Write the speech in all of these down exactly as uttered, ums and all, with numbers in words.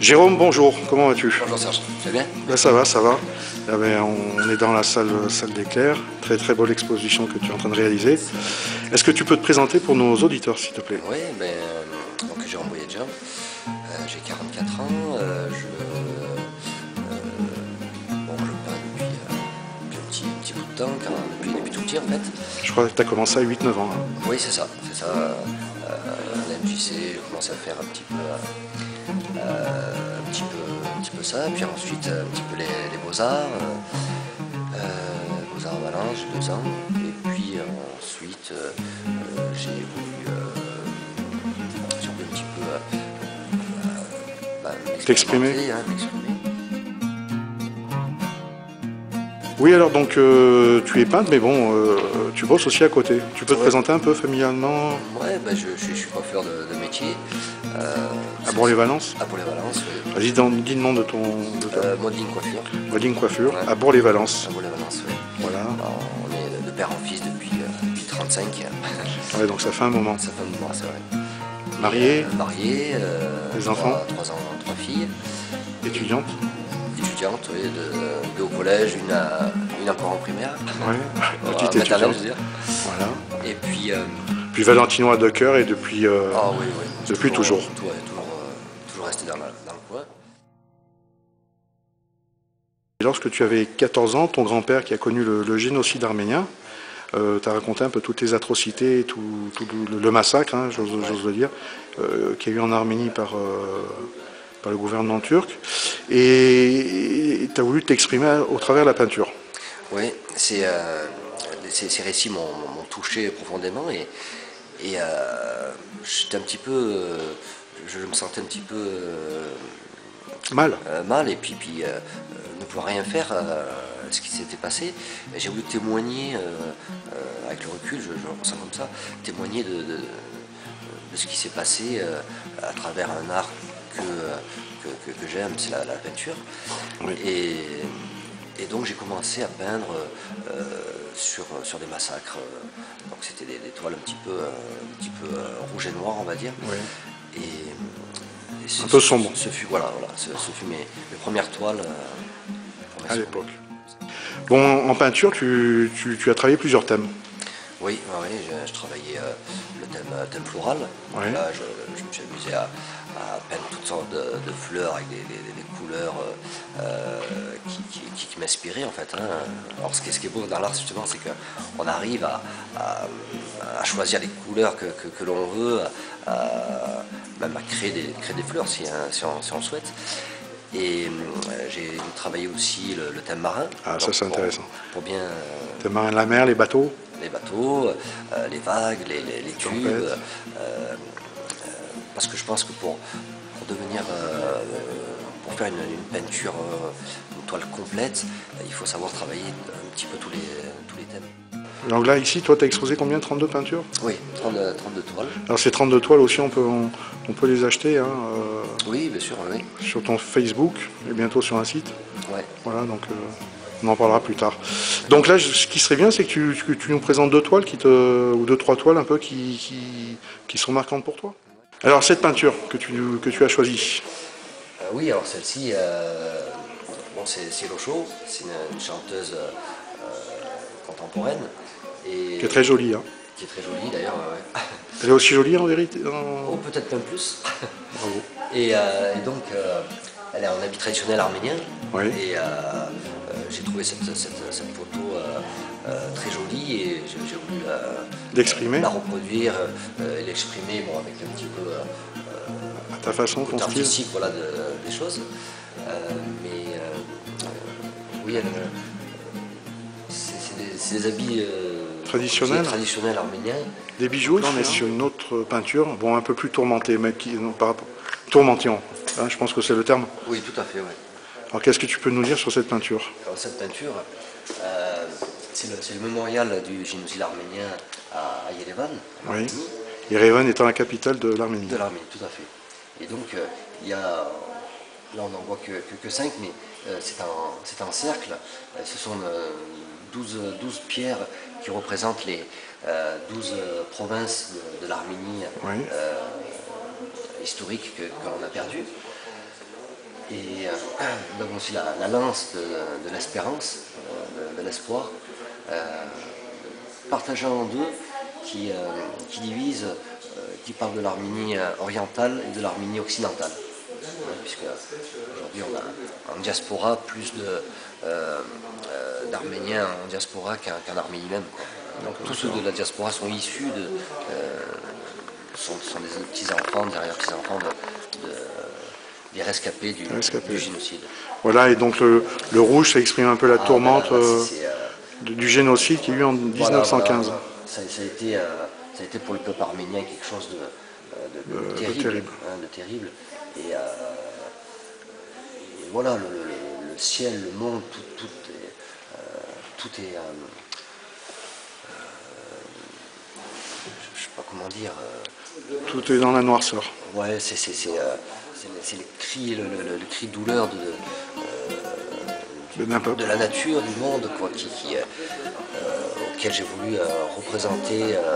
Jérôme, bonjour, comment vas-tu? Bonjour Serge, tu vas bien? Ben, ça va, ça va. Ah ben, on est dans la salle, salle d'éclair, très très belle exposition que tu es en train de réaliser. Est-ce que tu peux te présenter pour nos auditeurs, s'il te plaît? Oui, ben, euh, donc Jérôme Boyadja, euh, j'ai quarante-quatre ans, euh, je, euh, bon, je peins depuis, euh, depuis un, petit, un petit bout de temps, quand, depuis, depuis tout petit en fait. Je crois que tu as commencé à huit neuf ans. Hein. Oui, c'est ça, c'est ça. Euh, à l'M J C, j'ai commencé à faire un petit peu, euh, un petit peu, un petit peu ça, puis ensuite un petit peu les, les beaux-arts. Euh, euh, beaux-arts à Valence, j'ai deux ans, et puis euh, ensuite euh, euh, j'ai voulu euh, j'ai voulu un petit peu euh, euh, bah, T'exprimer? hein, m'exprimer. Oui, alors donc euh, tu es peintre, mais bon, euh, tu bosses aussi à côté. Tu peux te Ouais. présenter un peu familialement? Ouais, bah, je, je, suis, je suis coiffeur de, de métier. Euh, À Bourg-les-Valence? À Bourg-les-Valence, oui. Vas-y, dis le nom de ton... De ta... Euh, Modeling Coiffure. Modeling Coiffure, Ouais. à Bourg-les-valence. À Bourg-les-Valence, oui. Voilà. Alors, on est de père en fils depuis, euh, depuis trente-cinq. Ouais, donc ça fait un moment. Ça fait un moment, c'est vrai. Marié? Euh, marié, euh, Des trois, enfants? Trois ans, trois filles. Étudiante? Étudiante, oui, de, deux au collège, une, à, une encore en primaire. Ouais, Voilà, petite maternelle, étudiante. je veux dire. Voilà. Et puis... Euh, Puis Valentinois de cœur et depuis, euh, ah oui, oui. depuis toujours. Toujours, toujours, toujours, euh, toujours resté dans, la, dans le coin. Et lorsque tu avais quatorze ans, ton grand-père qui a connu le, le génocide arménien, euh, t'a raconté un peu toutes les atrocités, tout, tout le, le massacre, hein, j'ose Ouais. le dire, euh, qu'il y a eu en Arménie par, euh, par le gouvernement turc. Et tu as voulu t'exprimer au travers de la peinture. Oui, c'est, euh, ces, ces récits m'ont, m'ont touché profondément et, et euh, j'étais un petit peu... Euh, je me sentais un petit peu... Euh, Mal. Euh, mal et puis, puis euh, ne pouvoir rien faire euh, ce qui s'était passé. J'ai voulu témoigner, euh, euh, avec le recul, je, je le ressens comme ça, témoigner de, de, de ce qui s'est passé euh, à travers un art que, que, que, que j'aime, c'est la, la peinture. Oui. Et, et donc j'ai commencé à peindre euh, sur, sur des massacres. Donc c'était des, des toiles un petit peu, un petit peu euh, rouge et noir, on va dire. Oui. Et, un peu sombre. Ce, ce fut, voilà, voilà, ce, ce fut mes, mes premières toiles euh, à l'époque. Bon, en peinture, tu, tu, tu as travaillé plusieurs thèmes. Oui, oui, je, je travaillais euh, le thème, thème floral. Oui. Là, je, je me suis amusé à, à peindre toutes sortes de, de fleurs avec des, des, des couleurs euh, qui, qui, qui m'inspiraient en fait. Hein. Alors, ce qui, est, ce qui est beau dans l'art, justement, c'est qu'on arrive à, à, à choisir les couleurs que, que, que l'on veut, à, même à créer des, créer des fleurs si, hein, si, on, si on souhaite. Et euh, j'ai travaillé aussi le, le thème marin. Ah, ça c'est intéressant. Pour bien. Euh, thème marin, la mer, les bateaux. Les bateaux, euh, les vagues, les, les, les tubes. Euh, euh, parce que je pense que pour, pour devenir, euh, pour faire une, une peinture, euh, une toile complète, il faut savoir travailler un petit peu tous les, tous les thèmes. Donc là, ici, toi, tu as exposé combien? trente-deux peintures? Oui, trente-deux, trente-deux toiles. Alors ces trente-deux toiles aussi, on peut, on, on peut les acheter hein, euh, oui, bien sûr, oui. sur ton Facebook et bientôt sur un site. Ouais. Voilà, donc euh, on en parlera plus tard. Donc là, ce qui serait bien, c'est que tu, que tu nous présentes deux toiles, qui te, ou deux, trois toiles un peu qui, qui, qui sont marquantes pour toi. Alors cette peinture que tu, que tu as choisie. Euh, oui, alors celle-ci, euh, bon, c'est Locho, c'est une, une chanteuse euh, contemporaine. Et qui est très jolie. Hein. Qui est très jolie d'ailleurs. Ouais. Elle est aussi jolie en vérité en... Oh, peut-être même plus. Bravo. Et, euh, et donc, euh, elle est en habit traditionnel arménien. Oui. Et euh, euh, j'ai trouvé cette, cette, cette photo euh, euh, très jolie et j'ai voulu l'exprimer, la reproduire euh, et l'exprimer bon, avec un petit peu euh, à ta façon, ton style. artistique voilà, de, des choses. Euh, mais euh, oui, c'est des, des habits euh, traditionnels. traditionnels arméniens. Des bijoux, là on est sur une autre peinture, bon un peu plus tourmentée, mais qui, non, par rapport, tourmentant, hein, je pense que c'est le terme. Oui, tout à fait, oui. Alors qu'est-ce que tu peux nous dire sur cette peinture? Alors, cette peinture, euh, c'est le, le mémorial du génocide arménien à, à Yerevan. Oui, Yerevan étant la capitale de l'Arménie. De l'Arménie, tout à fait. Et donc, euh, il y a, là on n'en voit que, que, que cinq, mais euh, c'est en, en cercle. Ce sont euh, douze, douze pierres qui représentent les euh, douze provinces de, de l'Arménie oui. euh, historique que, que l'on a perdu. Et euh, nous avons aussi la, la lance de, de l'espérance, euh, de, de l'espoir, euh, partagée en deux, qui, euh, qui divise, euh, qui parle de l'Arménie orientale et de l'Arménie occidentale. Puisque aujourd'hui on a en diaspora plus de, euh, euh, d'Arméniens en diaspora qu'en qu'en Arménie même. Donc tous ceux de la diaspora sont issus de... Euh, sont, sont des petits-enfants, des arrière-petits-enfants de, de, des rescapés du, rescapés. du génocide. Voilà, et donc le, le rouge, ça exprime un peu la ah, tourmente ben là, euh, euh, du génocide qu'il y a eu en mille neuf cent quinze. Voilà, voilà. Ça, ça, a été, euh, ça a été pour le peuple arménien quelque chose de, de, de, de, terrible, de terrible. Hein, de terrible. Et, euh, et voilà, le, le, le ciel, le monde, tout, tout est... Euh, tout est euh, je ne sais pas comment dire... Euh, tout est dans la noirceur. Ouais, c'est euh, les cris, le, le, le cri de douleur de, euh, de, de la nature, du monde, quoi, qui, qui, euh, auquel j'ai voulu euh, représenter. Euh,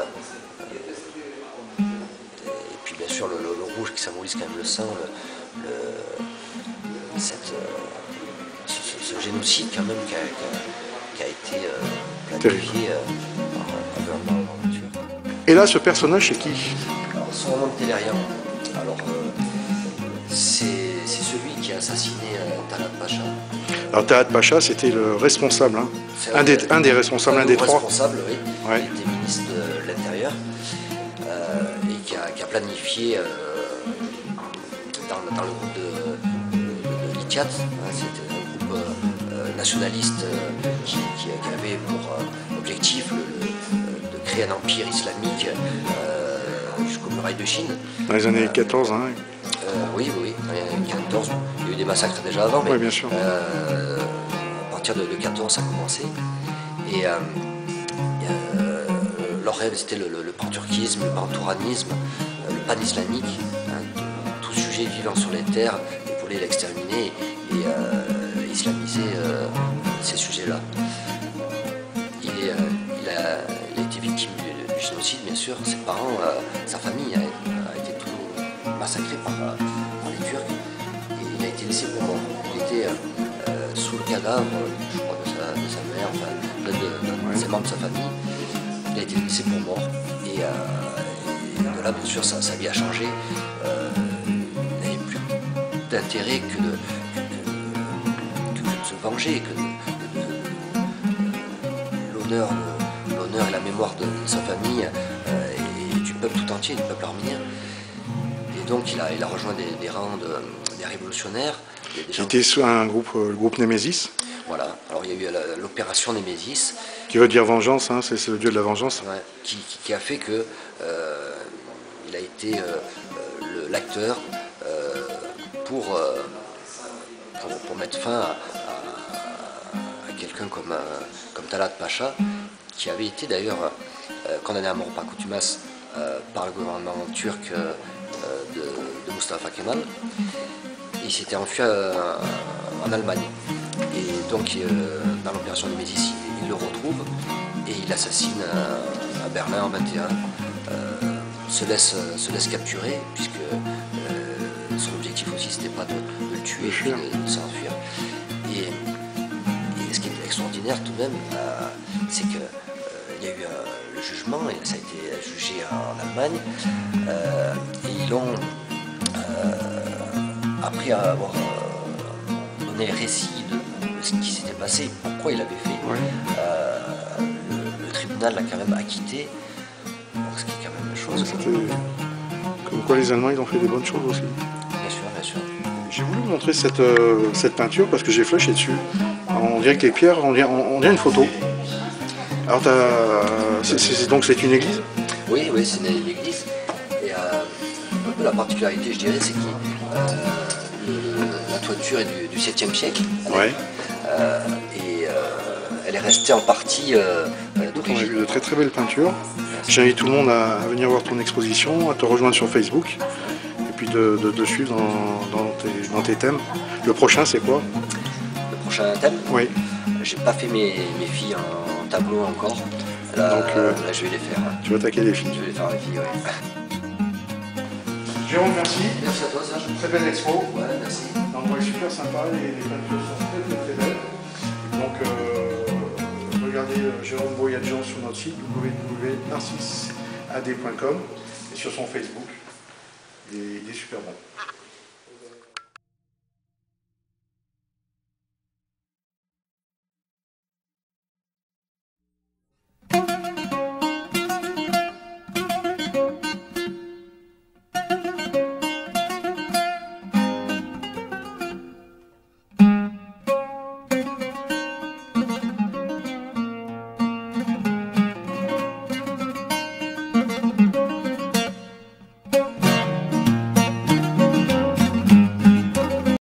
et puis bien sûr le, le, le rouge qui symbolise quand même le sang, le, le, cette, euh, ce, ce génocide quand même qui a, qui a, qui a été euh, planifié euh, par un gouvernement en nature. Et là, ce personnage, c'est qui? Alors, son nom de Télérien. Alors, euh, c'est celui qui a assassiné euh, Talat Pacha. Alors, Talat Pacha, c'était le responsable, hein. un, des, un des responsables, un, un des trois. responsable, oui. Ouais. Il était ministre de l'Intérieur euh, et qui a, qui a planifié euh, dans, dans le groupe de, de, de, de l'I T I A T, hein, c'était un groupe euh, nationaliste euh, qui, qui, qui avait pour euh, objectif le, le, de créer un empire islamique euh, jusqu'aux murailles de Chine. Dans les années quatorze, hein. Euh, oui, oui, oui, quatorze, il y a eu des massacres déjà avant, mais oui, bien sûr. Euh, à partir de, de quatorze, ça a commencé. Et euh, euh, leur rêve, c'était le, le, le panturquisme, le pantouranisme, euh, le pan-islamique, hein, tout, tout sujet vivant sur les terres, ils voulaient l'exterminer et euh, islamiser euh, ces sujets-là. Il, euh, il, il a été victime du, du génocide, bien sûr, ses parents, euh, sa famille a, a été tout massacré par, par les Turcs et il a été laissé pour mort. Il était euh, sous le cadavre, je crois, de sa, de sa mère, enfin, de, de, de ses membres de sa famille. Il a été laissé pour mort et, euh, et de là, bien sûr, sa, sa vie a changé. Euh, il n'avait plus d'intérêt que de, que, que, que de se venger, que l'honneur l'honneur et la mémoire de, de sa famille euh, et, et du peuple tout entier, du peuple arménien. Donc il a, il a rejoint des, des rangs de, des révolutionnaires. Qui était sous un groupe, le groupe Némésis. Voilà, alors il y a eu l'opération Némésis. Qui veut dire vengeance, hein, c'est le dieu de la vengeance. Ouais, qui, qui, qui a fait que euh, il a été euh, l'acteur euh, pour, euh, pour, pour mettre fin à, à, à quelqu'un comme, euh, comme Talat Pacha, qui avait été d'ailleurs euh, condamné à mort par contumace euh, par le gouvernement turc. Euh, De, de Mustafa Kemal. Il s'était enfui à, en Allemagne. Et donc, euh, dans l'opération Némésis, il, il le retrouve et il l'assassine à, à Berlin en vingt et un. Euh, se, laisse, se laisse capturer, puisque euh, son objectif aussi, c'était pas de, de le tuer, puis de, de s'enfuir. Et, et ce qui est extraordinaire tout de même, euh, c'est que il y a eu euh, le jugement, et ça a été jugé en Allemagne, euh, et ils ont, euh, après avoir euh, donné le récit de, de ce qui s'était passé, pourquoi il avait fait, ouais. euh, le, le tribunal l'a quand même acquitté, donc ce qui est quand même une chose. Comme quoi les Allemands ils ont fait des bonnes choses aussi. Bien sûr, bien sûr. J'ai voulu vous montrer cette, euh, cette peinture parce que j'ai flashé dessus. On dirait que les pierres, on dirait, on, on dirait une photo. Alors, c est, c est, donc c'est une église? Oui, oui, c'est une église. Et euh, la particularité, je dirais, c'est que euh, la toiture est du, du septième siècle. Ouais. Euh, et euh, elle est restée en partie euh, d'origine. On a vu de très très belles peintures. J'invite tout le monde à, à venir voir ton exposition, à te rejoindre sur Facebook, et puis de, de, de suivre dans, dans, tes, dans tes thèmes. Le prochain, c'est quoi? Le prochain thème? Oui. J'ai pas fait mes, mes filles en tableau encore. Là, Donc, euh, là je vais les faire. Tu vas attaquer les filles. Je vais les faire les filles, oui. Jérôme, merci. Merci à toi, Serge. Très belle expo. Ouais, merci. L'endroit est super sympa, les, les peintures sont très très très belles. Donc euh, regardez euh, Jérôme Boyadjian sur notre site w w w point narcisse a d point com et sur son Facebook. Il est, il est super bon.